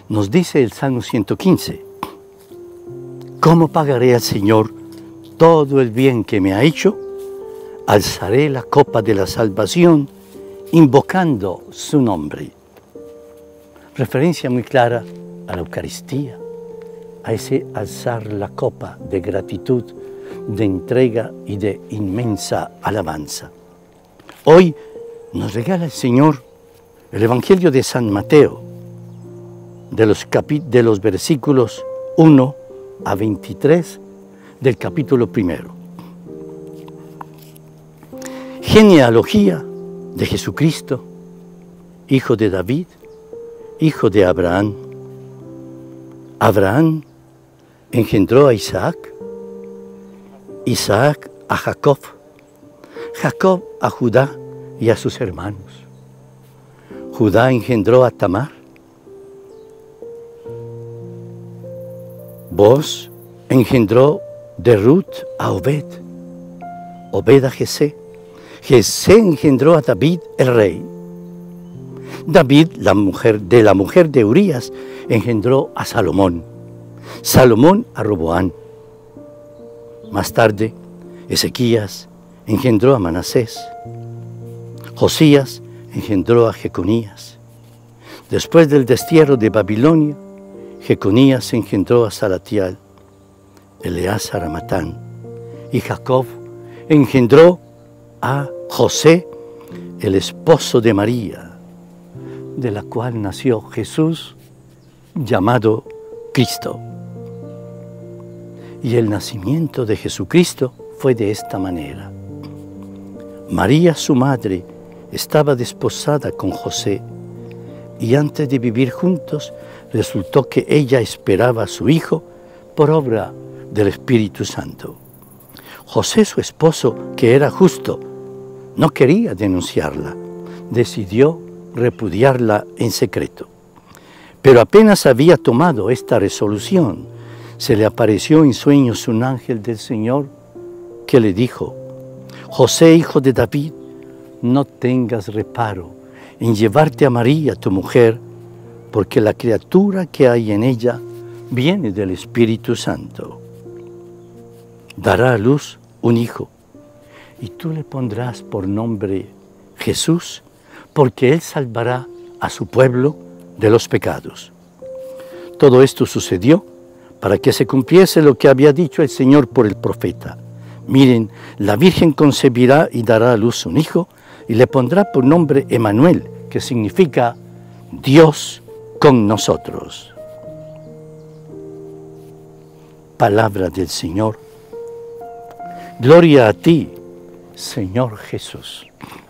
Nos dice el Salmo 115, ¿cómo pagaré al Señor todo el bien que me ha hecho? Alzaré la copa de la salvación, invocando su nombre. Referencia muy clara a la Eucaristía, a ese alzar la copa de gratitud, de entrega y de inmensa alabanza. Hoy nos regala el Señor el Evangelio de San Mateo, de los versículos 1 a 23 del capítulo 1. Genealogía de Jesucristo, hijo de David, hijo de Abraham. Abraham engendró a Isaac, Isaac a Jacob, Jacob a Judá y a sus hermanos. Judá engendró a Tamar, Boaz engendró de Ruth a Obed, Obed a Jesé, Jesé engendró a David el rey. David, la mujer de Urías, engendró a Salomón, Salomón a Roboán. Más tarde, Ezequías engendró a Manasés, Josías engendró a Jeconías. Después del destierro de Babilonia, Jeconías engendró a Salatiel, Eleazar a Matán, y Jacob engendró a José, el esposo de María, de la cual nació Jesús, llamado Cristo. Y el nacimiento de Jesucristo fue de esta manera. María, su madre, estaba desposada con José, y antes de vivir juntos, resultó que ella esperaba a su hijo por obra del Espíritu Santo. José, su esposo, que era justo, no quería denunciarla, decidió repudiarla en secreto. Pero apenas había tomado esta resolución, se le apareció en sueños un ángel del Señor que le dijo: José, hijo de David, no tengas reparo en llevarte a María, tu mujer, porque la criatura que hay en ella viene del Espíritu Santo. Dará a luz un hijo, y tú le pondrás por nombre Jesús, porque él salvará a su pueblo de los pecados. Todo esto sucedió para que se cumpliese lo que había dicho el Señor por el profeta. Miren, la Virgen concebirá y dará a luz un hijo, y le pondrá por nombre Emmanuel, que significa Dios con nosotros. Palabra del Señor. Gloria a ti, Señor Jesús.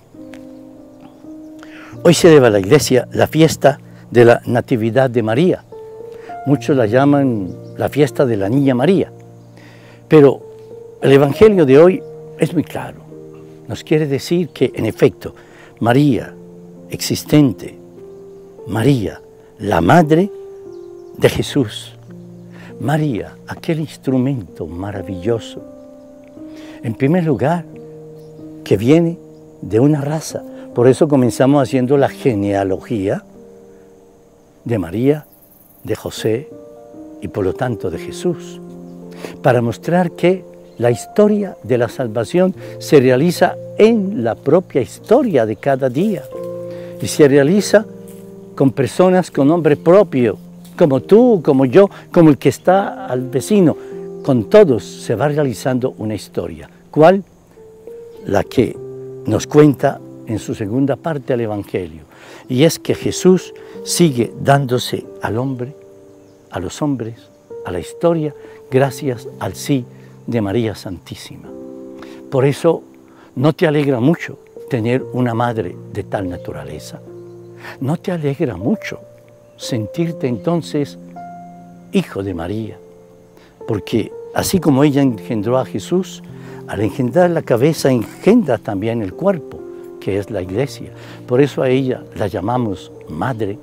Hoy celebra la Iglesia la fiesta de la Natividad de María. Muchos la llaman la fiesta de la Niña María. Pero el Evangelio de hoy es muy claro. Nos quiere decir que, en efecto, María, existente, María, la Madre de Jesús, María, aquel instrumento maravilloso, en primer lugar, que viene de una raza. Por eso comenzamos haciendo la genealogía de María, de José y por lo tanto de Jesús, para mostrar que la historia de la salvación se realiza en la propia historia de cada día y se realiza con personas con nombre propio, como tú, como yo, como el que está al vecino. Con todos se va realizando una historia. ¿Cuál? La que nos cuenta en su segunda parte del Evangelio. Y es que Jesús sigue dándose al hombre, a los hombres, a la historia, gracias al sí de María Santísima. Por eso, ¿no te alegra mucho tener una madre de tal naturaleza? ¿No te alegra mucho sentirte entonces hijo de María? Porque así como ella engendró a Jesús, al engendrar la cabeza engendra también el cuerpo, que es la Iglesia. Por eso a ella la llamamos Madre.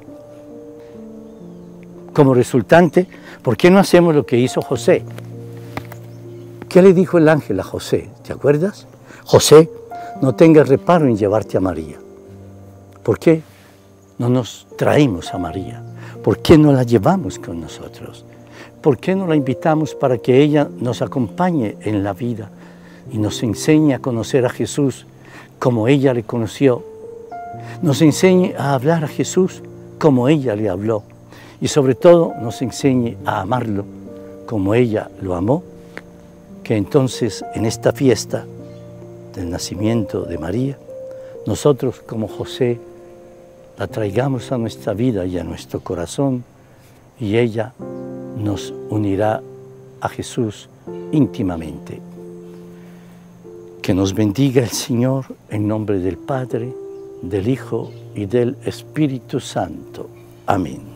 Como resultante, ¿por qué no hacemos lo que hizo José? ¿Qué le dijo el ángel a José? ¿Te acuerdas? José, no tengas reparo en llevarte a María. ¿Por qué no nos traemos a María? ¿Por qué no la llevamos con nosotros? ¿Por qué no la invitamos para que ella nos acompañe en la vida y nos enseñe a conocer a Jesús como ella le conoció? Nos enseñe a hablar a Jesús como ella le habló y sobre todo nos enseñe a amarlo como ella lo amó. Que entonces en esta fiesta del nacimiento de María, nosotros como José la traigamos a nuestra vida y a nuestro corazón y ella nos unirá a Jesús íntimamente. Que nos bendiga el Señor en nombre del Padre, del Hijo y del Espíritu Santo. Amén.